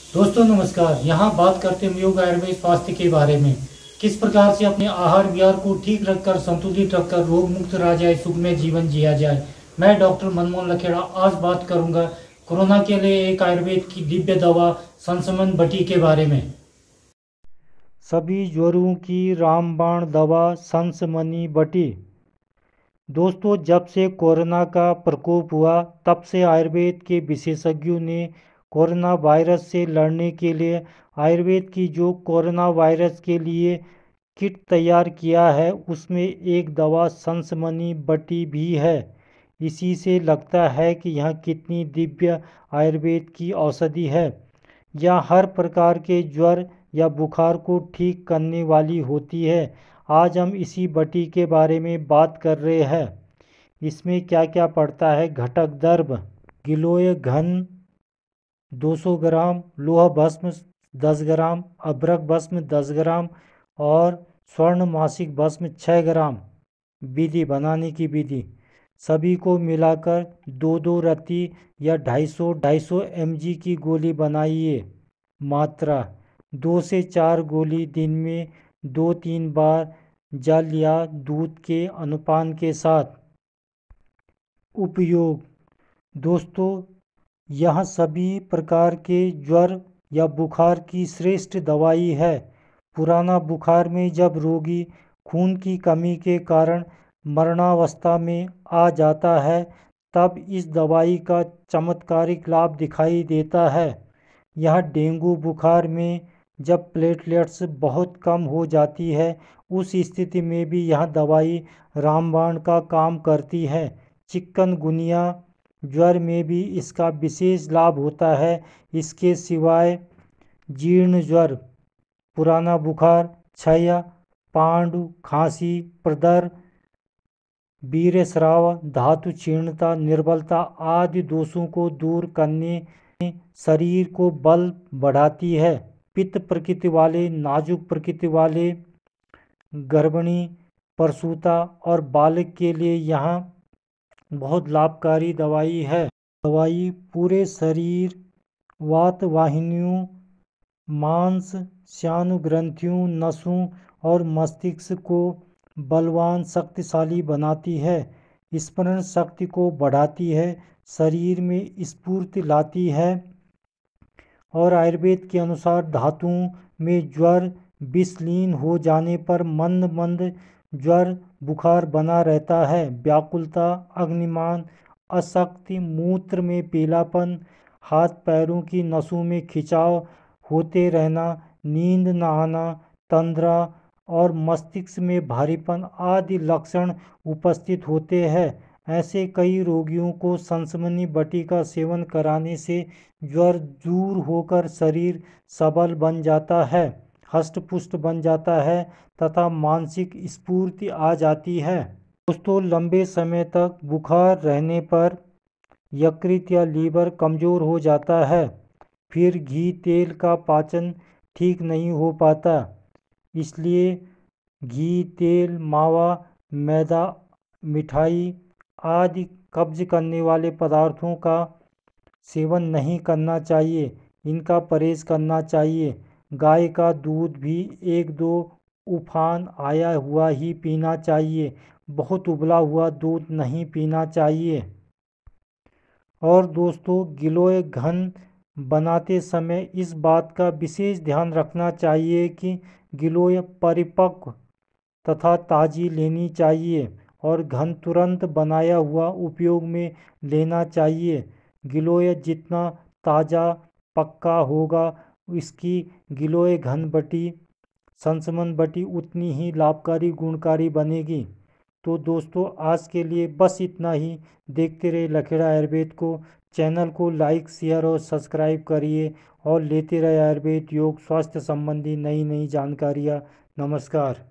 दोस्तों नमस्कार। यहाँ बात करते हैं योग आयुर्वेद स्वास्थ्य के बारे में। किस प्रकार से अपने आहार विहार को ठीक रखकर, संतुलित रखकर रोग मुक्त रहा जाए, सुखमय जीवन जिया जाए। मैं डॉक्टर मनमोहन लखेड़ा आज बात करूंगा कोरोना के लिए एक आयुर्वेद की दिव्य दवा संसमन बटी के बारे में। सभी ज्वरों की रामबाण दवा संसमनी बटी। दोस्तों, जब से कोरोना का प्रकोप हुआ तब से आयुर्वेद के विशेषज्ञों ने कोरोना वायरस से लड़ने के लिए आयुर्वेद की जो कोरोना वायरस के लिए किट तैयार किया है उसमें एक दवा संसमनी बटी भी है। इसी से लगता है कि यह कितनी दिव्य आयुर्वेद की औषधि है। यह हर प्रकार के ज्वर या बुखार को ठीक करने वाली होती है। आज हम इसी बटी के बारे में बात कर रहे हैं। इसमें क्या क्या पड़ता है। घटक द्रव्य: गिलोय घन 200 ग्राम, लोह भस्म 10 ग्राम, अभ्रक भस्म 10 ग्राम और स्वर्ण मासिक भस्म 6 ग्राम। विधि: बनाने की विधि: सभी को मिलाकर 2-2 रत्ती या 250 mg की गोली बनाइए। मात्रा: 2 से 4 गोली दिन में 2-3 बार जल या दूध के अनुपान के साथ। उपयोग: दोस्तों, यह सभी प्रकार के ज्वर या बुखार की श्रेष्ठ दवाई है। पुराना बुखार में जब रोगी खून की कमी के कारण मरणावस्था में आ जाता है तब इस दवाई का चमत्कारिक लाभ दिखाई देता है। यह डेंगू बुखार में जब प्लेटलेट्स बहुत कम हो जाती है उस स्थिति में भी यह दवाई रामबाण का काम करती है। चिकनगुनिया ज्वर में भी इसका विशेष लाभ होता है। इसके सिवाय जीर्ण ज्वर, पुराना बुखार, क्षय, पांडु, खांसी, प्रदर, वीर्यस्राव, धातु क्षीणता, निर्बलता आदि दोषों को दूर करने में शरीर को बल बढ़ाती है। पित्त प्रकृति वाले, नाजुक प्रकृति वाले, गर्भिणी, प्रसूता और बालक के लिए यहाँ बहुत लाभकारी दवाई है। दवाई पूरे शरीर, वात वाहिनियों, मांस, श्यानु ग्रंथियों, नसों और मस्तिष्क को बलवान शक्तिशाली बनाती है। स्मरण शक्ति को बढ़ाती है, शरीर में स्फूर्ति लाती है और आयुर्वेद के अनुसार धातुओं में ज्वर विषलीन हो जाने पर मंद मंद ज्वर बुखार बना रहता है। व्याकुलता, अग्निमान, अशक्ति, मूत्र में पीलापन, हाथ पैरों की नसों में खिंचाव होते रहना, नींद न आना, तंद्रा और मस्तिष्क में भारीपन आदि लक्षण उपस्थित होते हैं। ऐसे कई रोगियों को संसमनी बटी का सेवन कराने से ज्वर दूर होकर शरीर सबल बन जाता है, हष्टपुष्ट बन जाता है तथा मानसिक स्फूर्ति आ जाती है। दोस्तों, लंबे समय तक बुखार रहने पर यकृत या लीवर कमज़ोर हो जाता है। फिर घी तेल का पाचन ठीक नहीं हो पाता। इसलिए घी, तेल, मावा, मैदा, मिठाई आदि कब्ज करने वाले पदार्थों का सेवन नहीं करना चाहिए, इनका परहेज करना चाहिए। गाय का दूध भी 1-2 उफान आया हुआ ही पीना चाहिए, बहुत उबला हुआ दूध नहीं पीना चाहिए। और दोस्तों, गिलोय घन बनाते समय इस बात का विशेष ध्यान रखना चाहिए कि गिलोय परिपक्व तथा ताज़ी लेनी चाहिए और घन तुरंत बनाया हुआ उपयोग में लेना चाहिए। गिलोय जितना ताज़ा पक्का होगा इसकी गिलोय घन बटी, संसमन बटी उतनी ही लाभकारी गुणकारी बनेगी। तो दोस्तों, आज के लिए बस इतना ही। देखते रहे लखेड़ा आयुर्वेद को। चैनल को लाइक, शेयर और सब्सक्राइब करिए और लेते रहे आयुर्वेद, योग, स्वास्थ्य संबंधी नई नई जानकारियाँ। नमस्कार।